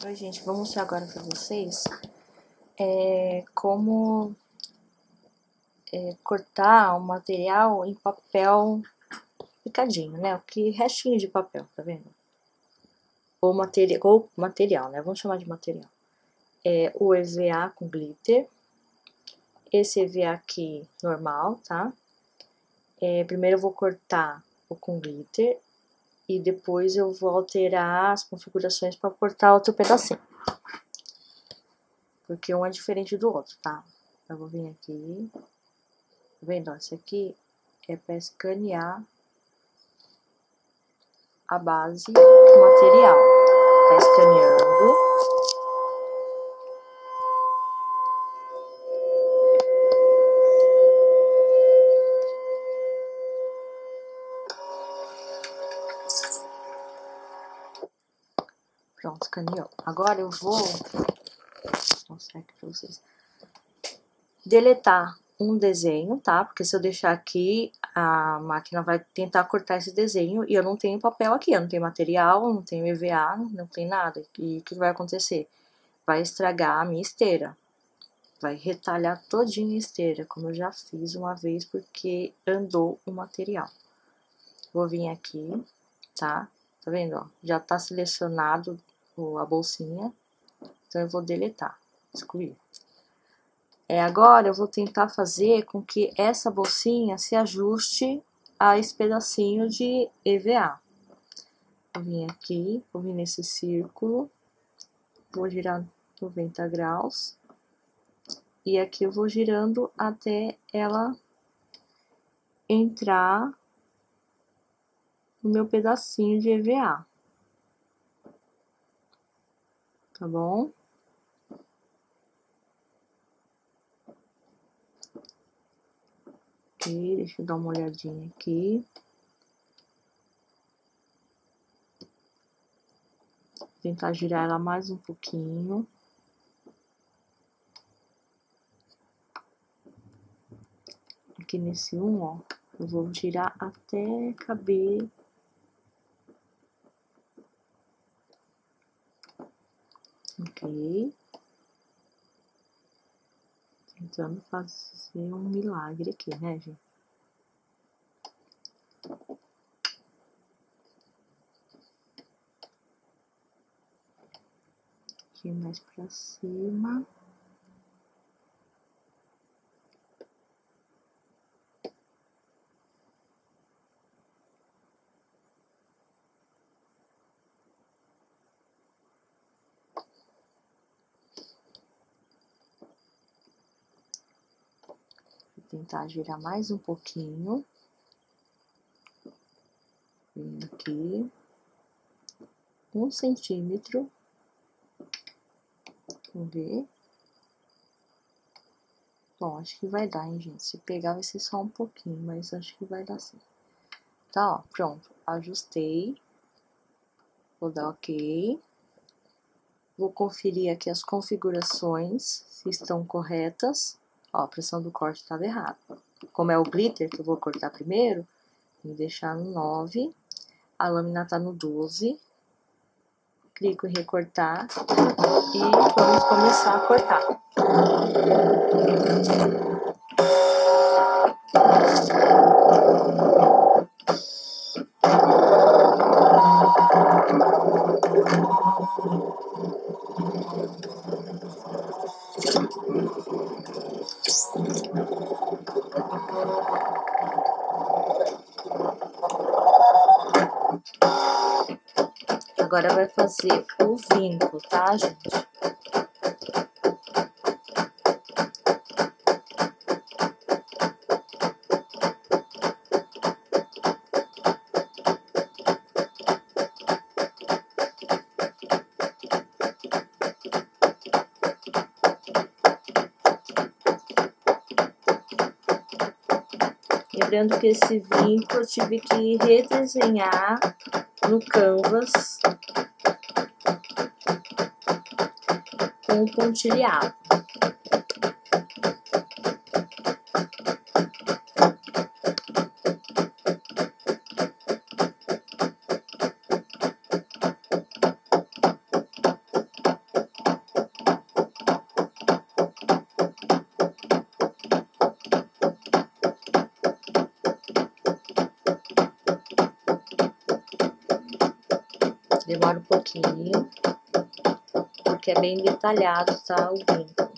Oi, gente, vou mostrar agora pra vocês como cortar o material em papel picadinho, né? O que restinho de papel, tá vendo? Ou material, né? Vamos chamar de material. O EVA com glitter. Esse EVA aqui, normal, tá? Primeiro eu vou cortar o com glitter e depois eu vou alterar as configurações para cortar outro pedacinho. Porque um é diferente do outro, tá? Eu vou vir aqui. Tá vendo? Esse aqui é para escanear a base do material. Tá escaneando. Pronto, escaneou. Agora eu vou mostrar aqui pra vocês. Deletar um desenho, tá? Porque se eu deixar aqui, a máquina vai tentar cortar esse desenho e eu não tenho papel aqui, eu não tenho material, não tenho EVA, não tem nada. E o que vai acontecer? Vai estragar a minha esteira. Vai retalhar todinha a esteira, como eu já fiz uma vez, porque andou o material. Vou vir aqui, tá? Tá vendo, ó? Já tá selecionado a bolsinha, então eu vou deletar, excluir. Agora eu vou tentar fazer com que essa bolsinha se ajuste a esse pedacinho de EVA. Vou vir aqui, vou vir nesse círculo, vou girar 90 graus. E aqui eu vou girando até ela entrar no meu pedacinho de EVA. Tá bom? Ok, deixa eu dar uma olhadinha aqui. Vou tentar girar ela mais um pouquinho. Aqui nesse ó, eu vou girar até caber. Ok. Tentando fazer um milagre aqui, né, gente? Aqui mais pra cima. Vou tentar girar mais um pouquinho. Vem aqui. 1 centímetro. Vamos ver. Bom, acho que vai dar, hein, gente? Se pegar vai ser só um pouquinho, mas acho que vai dar sim. Tá, ó, pronto. Ajustei. Vou dar ok. Vou conferir aqui as configurações, se estão corretas. Ó, a pressão do corte estava errada. Como é o glitter que eu vou cortar primeiro, vou deixar no 9. A lâmina tá no 12. Clico em recortar e vamos começar a cortar. Agora vai fazer o vinco, tá, gente? Lembrando que esse vinco eu tive que redesenhar no Canvas com o pontilhado. Demora um pouquinho, porque é bem detalhado, tá, o vinco.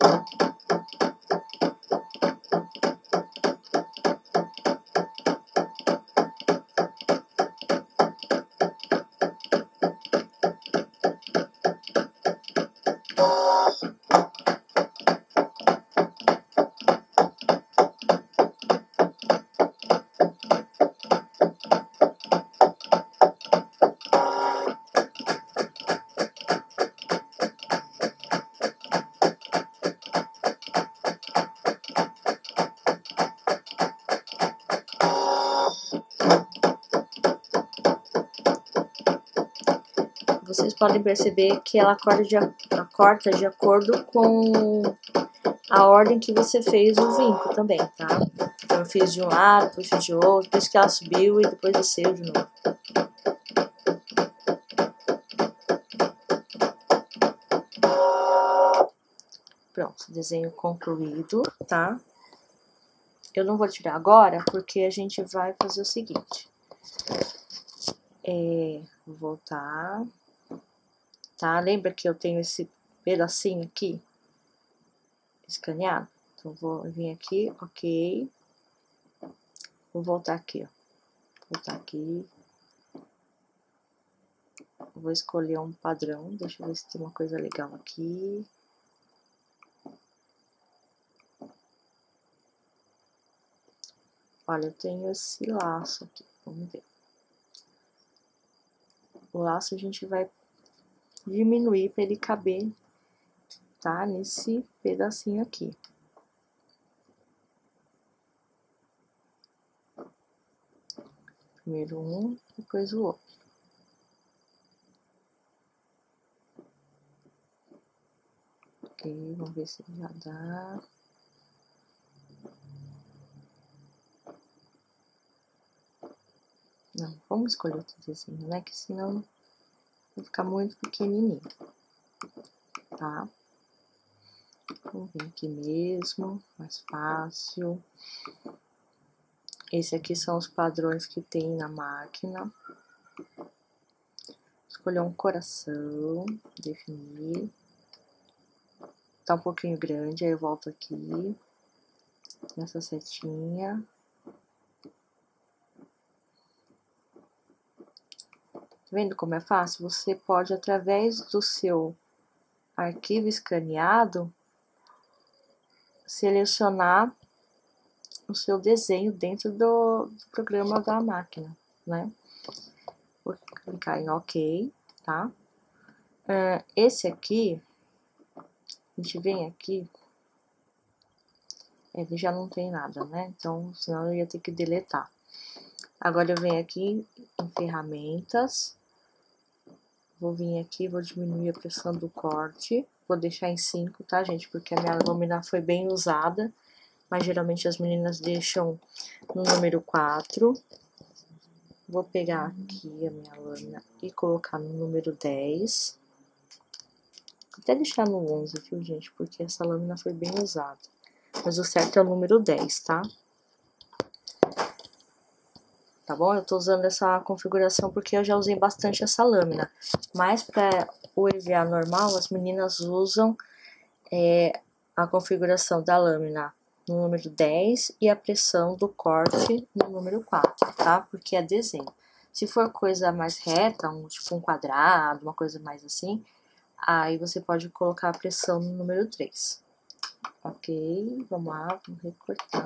Vocês podem perceber que ela corta de acordo com a ordem que você fez o vinco também, tá? Então, eu fiz de um lado, depois fiz de outro, depois que ela subiu e depois desceu de novo. Pronto, desenho concluído, tá? Eu não vou tirar agora, porque a gente vai fazer o seguinte. Vou voltar, tá? Lembra que eu tenho esse pedacinho aqui escaneado? Então, vou vir aqui, ok. Vou voltar aqui, ó. Voltar aqui. Vou escolher um padrão, deixa eu ver se tem uma coisa legal aqui. Olha, eu tenho esse laço aqui, vamos ver. O laço a gente vai diminuir para ele caber, tá? Nesse pedacinho aqui. Primeiro um, depois o outro. Ok, vamos ver se já dá. Não, vamos escolher outro desenho, né? Que senão vai ficar muito pequenininho, tá? Vamos vir aqui mesmo, mais fácil. Esse aqui são os padrões que tem na máquina. Escolher um coração, definir. Tá um pouquinho grande, aí eu volto aqui, nessa setinha. Vendo como é fácil? Você pode, através do seu arquivo escaneado, selecionar o seu desenho dentro do programa da máquina, né? Vou clicar em OK, tá? Esse aqui, a gente vem aqui, ele já não tem nada, né? Então, senão eu ia ter que deletar. Agora eu venho aqui em ferramentas, vou vir aqui, vou diminuir a pressão do corte, vou deixar em 5, tá, gente? Porque a minha lâmina foi bem usada, mas geralmente as meninas deixam no número 4. Vou pegar aqui a minha lâmina e colocar no número 10. Vou até deixar no 11, viu, gente? Porque essa lâmina foi bem usada. Mas o certo é o número 10, tá? Tá bom? Eu tô usando essa configuração porque eu já usei bastante essa lâmina. Mas para o EVA normal, as meninas usam a configuração da lâmina no número 10 e a pressão do corte no número 4, tá? Porque é desenho. Se for coisa mais reta, tipo um quadrado, uma coisa mais assim, aí você pode colocar a pressão no número 3. Ok, vamos lá, vamos recortar.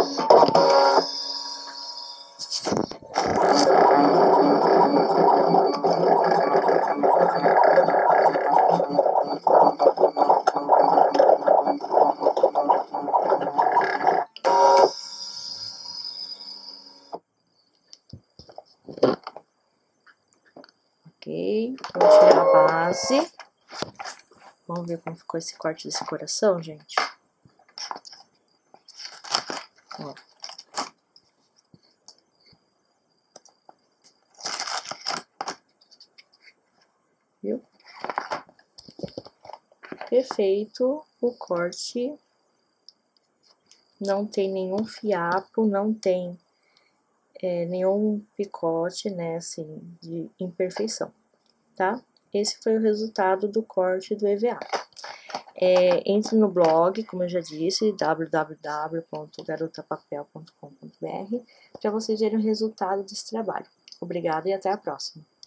Ok, vou tirar a base. Vamos ver como ficou esse corte desse coração, gente. Ó. Viu? Perfeito, o corte não tem nenhum fiapo, não tem nenhum picote, né, assim, de imperfeição. tá? Esse foi o resultado do corte do EVA. Entre no blog, como eu já disse, www.garotapapel.com.br, para vocês verem o resultado desse trabalho. Obrigada e até a próxima!